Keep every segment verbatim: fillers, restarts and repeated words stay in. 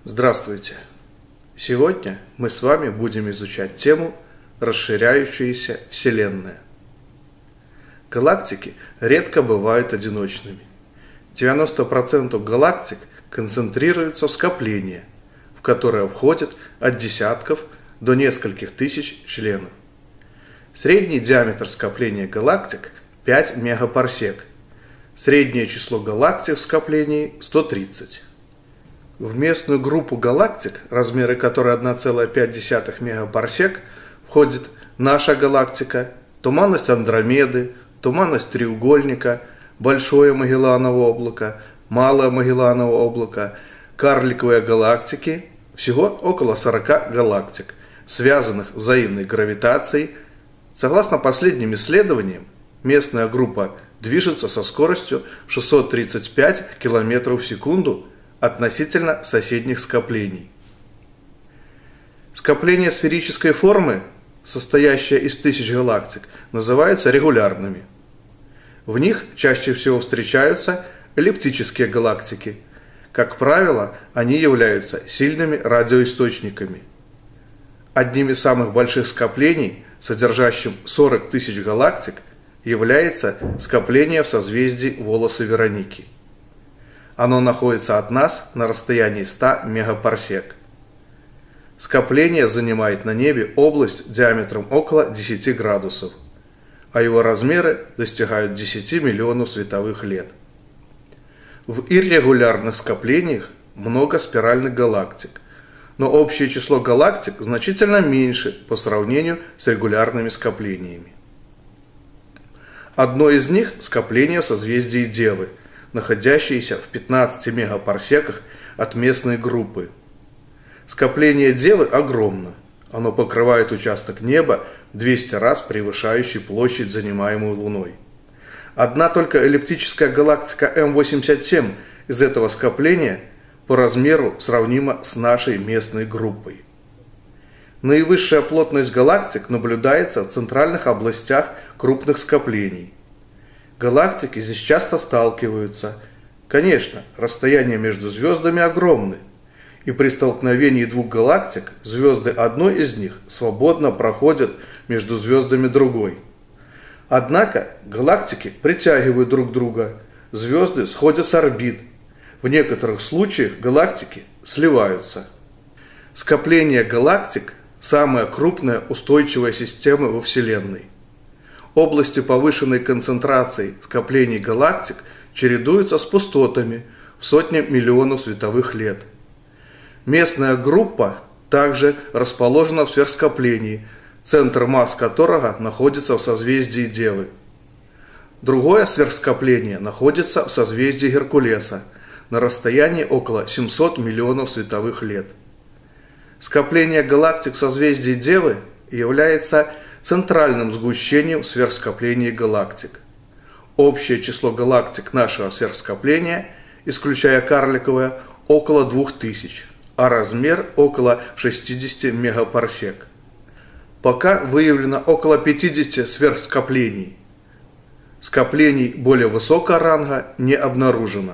Здравствуйте! Сегодня мы с вами будем изучать тему «Расширяющаяся Вселенная». Галактики редко бывают одиночными. девяносто процентов галактик концентрируются в скопления, в которое входят от десятков до нескольких тысяч членов. Средний диаметр скопления галактик – пять мегапарсек. Среднее число галактик в скоплении – сто тридцать. В местную группу галактик, размеры которой одна целая пять десятых мегапарсек, входит наша галактика, туманность Андромеды, туманность треугольника, Большое Магелланово облако, Малое Магелланово облако, карликовые галактики, всего около сорока галактик, связанных взаимной гравитацией. Согласно последним исследованиям, местная группа движется со скоростью шестьсот тридцать пять километров в секунду относительно соседних скоплений. Скопления сферической формы, состоящие из тысяч галактик, называются регулярными. В них чаще всего встречаются эллиптические галактики. Как правило, они являются сильными радиоисточниками. Одним из самых больших скоплений, содержащим сорок тысяч галактик, является скопление в созвездии Волосы Вероники. Оно находится от нас на расстоянии ста мегапарсек. Скопление занимает на небе область диаметром около десяти градусов, а его размеры достигают десяти миллионов световых лет. В иррегулярных скоплениях много спиральных галактик, но общее число галактик значительно меньше по сравнению с регулярными скоплениями. Одно из них – скопление в созвездии Девы, находящееся в пятнадцати мегапарсеках от местной группы. Скопление Девы огромно. Оно покрывает участок неба в двести раз превышающий площадь, занимаемую Луной. Одна только эллиптическая галактика эм восемьдесят семь из этого скопления по размеру сравнима с нашей местной группой. Наивысшая плотность галактик наблюдается в центральных областях крупных скоплений. Галактики здесь часто сталкиваются. Конечно, расстояния между звездами огромны, и при столкновении двух галактик звезды одной из них свободно проходят между звездами другой. Однако галактики притягивают друг друга, звезды сходят с орбит. В некоторых случаях галактики сливаются. Скопление галактик – самая крупная устойчивая система во Вселенной. Области повышенной концентрации скоплений галактик чередуются с пустотами в сотни миллионов световых лет. Местная группа также расположена в сверхскоплении, центр масс которого находится в созвездии Девы. Другое сверхскопление находится в созвездии Геркулеса на расстоянии около семисот миллионов световых лет. Скопление галактик в созвездии Девы является центральным сгущением сверхскоплений галактик. Общее число галактик нашего сверхскопления, исключая карликовое, около двух тысяч, а размер около шестидесяти мегапарсек. Пока выявлено около пятидесяти сверхскоплений. Скоплений более высокого ранга не обнаружено.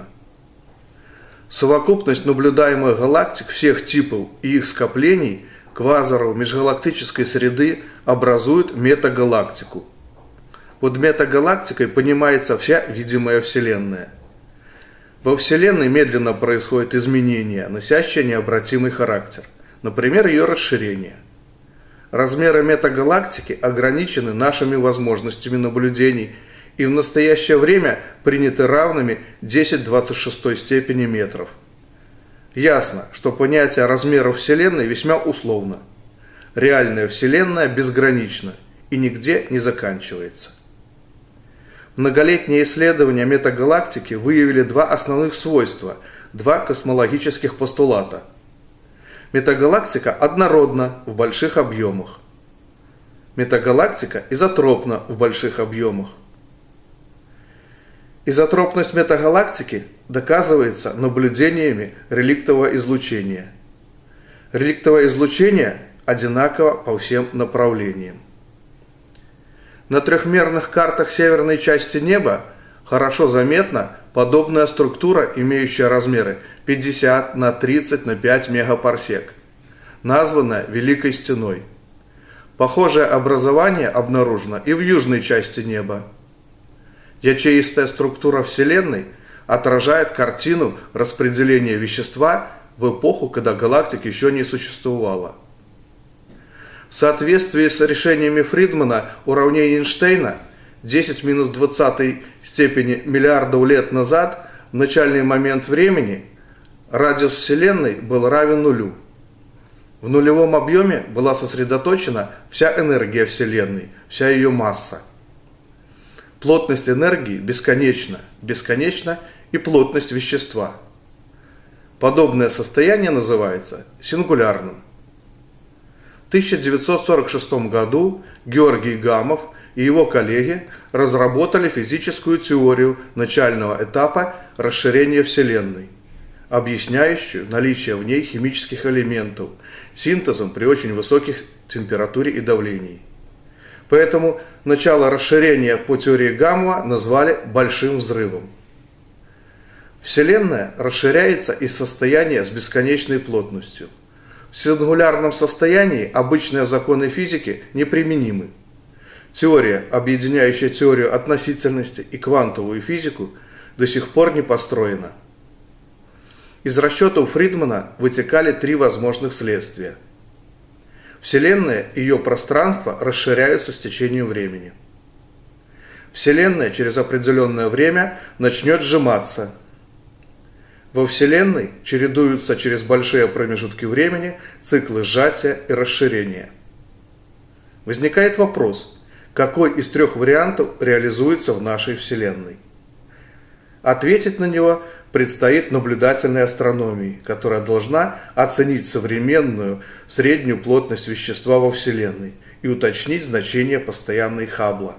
Совокупность наблюдаемых галактик всех типов и их скоплений квазаров межгалактической среды образуют метагалактику. Под метагалактикой понимается вся видимая Вселенная. Во Вселенной медленно происходят изменения, носящие необратимый характер, например, ее расширение. Размеры метагалактики ограничены нашими возможностями наблюдений и в настоящее время приняты равными десяти в двадцать шестой степени метров. Ясно, что понятие размеров Вселенной весьма условно. Реальная Вселенная безгранична и нигде не заканчивается. Многолетние исследования метагалактики выявили два основных свойства, два космологических постулата. Метагалактика однородна в больших объемах. Метагалактика изотропна в больших объемах. Изотропность метагалактики доказывается наблюдениями реликтового излучения. Реликтовое излучение одинаково по всем направлениям. На трехмерных картах северной части неба хорошо заметна подобная структура, имеющая размеры пятьдесят на тридцать на пять мегапарсек, названное Великой Стеной. Похожее образование обнаружено и в южной части неба. Ячеистая структура Вселенной отражает картину распределения вещества в эпоху, когда галактик еще не существовало. В соответствии с решениями Фридмана уравнения Эйнштейна десять в минус двадцатой степени миллиардов лет назад, в начальный момент времени, радиус Вселенной был равен нулю. В нулевом объеме была сосредоточена вся энергия Вселенной, вся ее масса. Плотность энергии бесконечна, бесконечна и плотность вещества. Подобное состояние называется сингулярным. В тысяча девятьсот сорок шестом году Георгий Гамов и его коллеги разработали физическую теорию начального этапа расширения Вселенной, объясняющую наличие в ней химических элементов синтезом при очень высоких температуре и давлении. Поэтому начало расширения по теории Гамова назвали Большим взрывом. Вселенная расширяется из состояния с бесконечной плотностью. В сингулярном состоянии обычные законы физики неприменимы. Теория, объединяющая теорию относительности и квантовую физику, до сих пор не построена. Из расчетов Фридмана вытекали три возможных следствия. Вселенная и ее пространство расширяются с течением времени. Вселенная через определенное время начнет сжиматься. Во Вселенной чередуются через большие промежутки времени циклы сжатия и расширения. Возникает вопрос, какой из трех вариантов реализуется в нашей Вселенной? Ответить на него предстоит наблюдательной астрономии, которая должна оценить современную среднюю плотность вещества во Вселенной и уточнить значение постоянной Хаббла.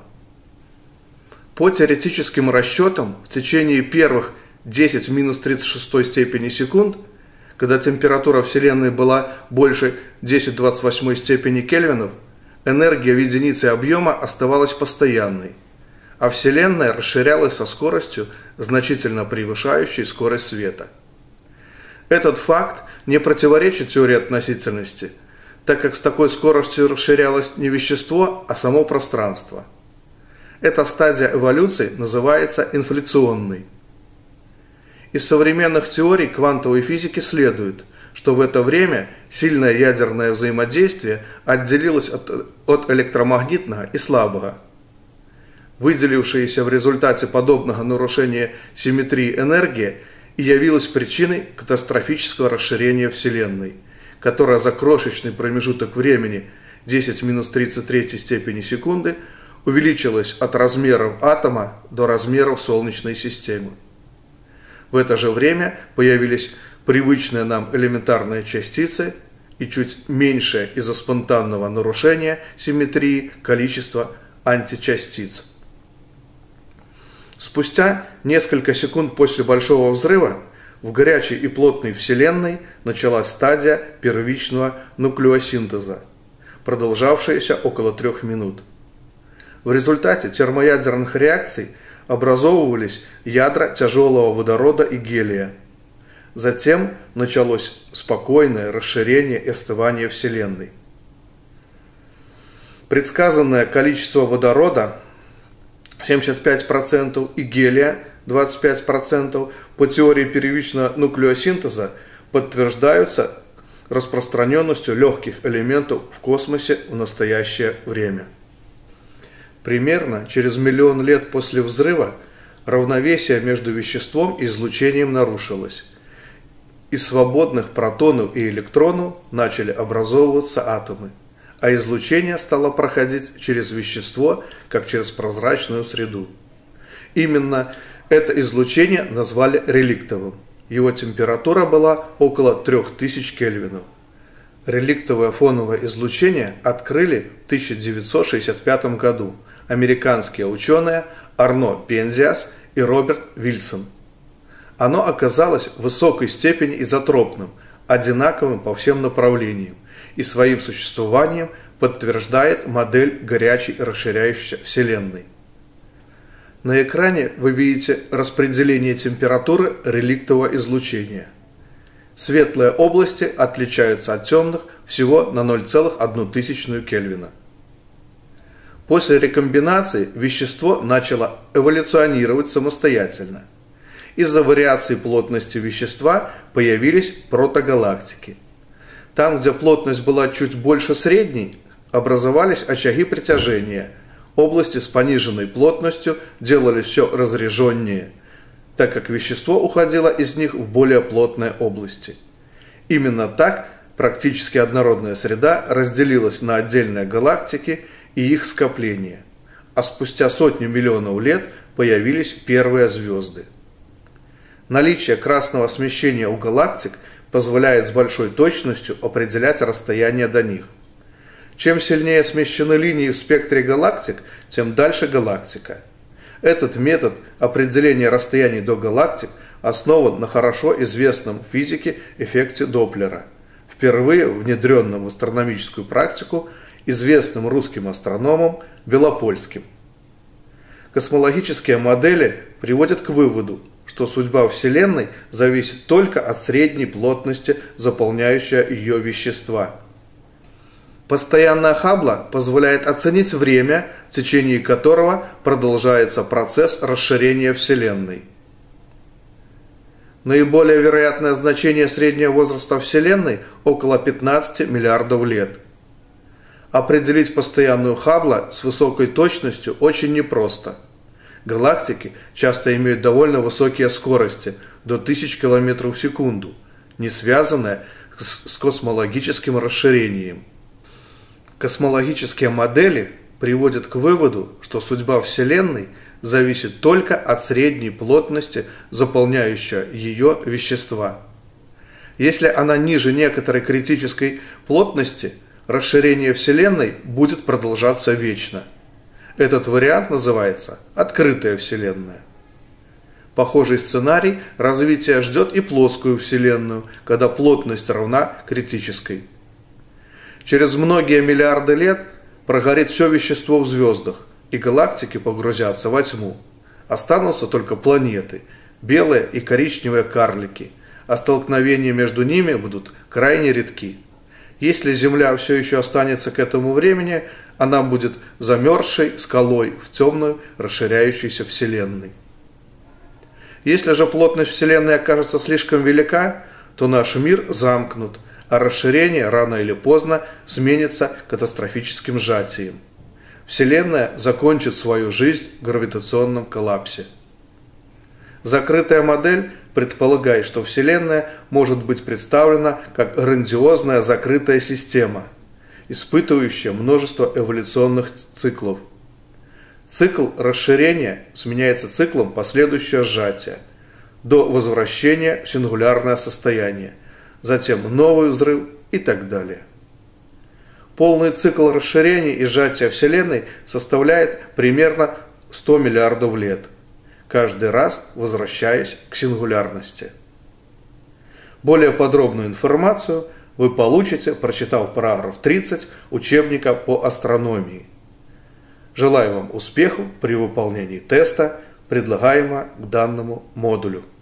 По теоретическим расчетам, в течение первых десяти в минус тридцать шестой степени секунд, когда температура Вселенной была больше десяти в двадцать восьмой степени кельвинов, энергия в единице объема оставалась постоянной, а Вселенная расширялась со скоростью, значительно превышающей скорость света. Этот факт не противоречит теории относительности, так как с такой скоростью расширялось не вещество, а само пространство. Эта стадия эволюции называется инфляционной. Из современных теорий квантовой физики следует, что в это время сильное ядерное взаимодействие отделилось от, от электромагнитного и слабого. Выделившаяся в результате подобного нарушения симметрии энергия и явилась причиной катастрофического расширения Вселенной, которая за крошечный промежуток времени десять в минус тридцать третьей степени секунды увеличилась от размеров атома до размеров Солнечной системы. В это же время появились привычные нам элементарные частицы и чуть меньшее из-за спонтанного нарушения симметрии количество античастиц. Спустя несколько секунд после Большого взрыва в горячей и плотной Вселенной началась стадия первичного нуклеосинтеза, продолжавшаяся около трех минут. В результате термоядерных реакций образовывались ядра тяжелого водорода и гелия. Затем началось спокойное расширение и остывание Вселенной. Предсказанное количество водорода семьдесят пять процентов и гелия двадцать пять процентов по теории первичного нуклеосинтеза подтверждаются распространенностью легких элементов в космосе в настоящее время. Примерно через миллион лет после взрыва равновесие между веществом и излучением нарушилось. Из свободных протонов и электронов начали образовываться атомы, а излучение стало проходить через вещество, как через прозрачную среду. Именно это излучение назвали реликтовым. Его температура была около трёх тысяч кельвинов. Реликтовое фоновое излучение открыли в тысяча девятьсот шестьдесят пятом году американские ученые Арно Пензиас и Роберт Вильсон. Оно оказалось в высокой степени изотропным, одинаковым по всем направлениям и своим существованием подтверждает модель горячей и расширяющейся Вселенной. На экране вы видите распределение температуры реликтового излучения. Светлые области отличаются от темных всего на ноль целых одну тысячную Кельвина. После рекомбинации вещество начало эволюционировать самостоятельно. Из-за вариаций плотности вещества появились протогалактики. Там, где плотность была чуть больше средней, образовались очаги притяжения. Области с пониженной плотностью делали все разреженнее, так как вещество уходило из них в более плотные области. Именно так практически однородная среда разделилась на отдельные галактики и их скопления, а спустя сотню миллионов лет появились первые звезды. Наличие красного смещения у галактик позволяет с большой точностью определять расстояние до них. Чем сильнее смещены линии в спектре галактик, тем дальше галактика. Этот метод определения расстояний до галактик основан на хорошо известном в физике эффекте Доплера, впервые внедренном в астрономическую практику известным русским астрономом Белопольским. Космологические модели приводят к выводу, что судьба Вселенной зависит только от средней плотности заполняющего ее вещества. Постоянная Хаббла позволяет оценить время, в течение которого продолжается процесс расширения Вселенной. Наиболее вероятное значение среднего возраста Вселенной – около пятнадцати миллиардов лет. Определить постоянную Хаббла с высокой точностью очень непросто. Галактики часто имеют довольно высокие скорости – до тысяч километров в секунду, не связанные с космологическим расширением. Космологические модели приводят к выводу, что судьба Вселенной зависит только от средней плотности заполняющего ее вещества. Если она ниже некоторой критической плотности, расширение Вселенной будет продолжаться вечно. Этот вариант называется «открытая Вселенная». Похожий сценарий развития ждет и плоскую Вселенную, когда плотность равна критической. Через многие миллиарды лет прогорит все вещество в звездах, и галактики погрузятся во тьму. Останутся только планеты, белые и коричневые карлики, а столкновения между ними будут крайне редки. Если Земля все еще останется к этому времени, она будет замерзшей скалой в темную расширяющейся Вселенной. Если же плотность Вселенной окажется слишком велика, то наш мир замкнут, а расширение рано или поздно сменится катастрофическим сжатием. Вселенная закончит свою жизнь в гравитационном коллапсе. Закрытая модель предполагает, что Вселенная может быть представлена как грандиозная закрытая система, испытывающая множество эволюционных циклов. Цикл расширения сменяется циклом последующего сжатия, до возвращения в сингулярное состояние, затем новый взрыв и так далее. Полный цикл расширения и сжатия Вселенной составляет примерно сто миллиардов лет, каждый раз возвращаясь к сингулярности. Более подробную информацию вы получите, прочитав параграф тридцать учебника по астрономии. Желаю вам успехов при выполнении теста, предлагаемого к данному модулю.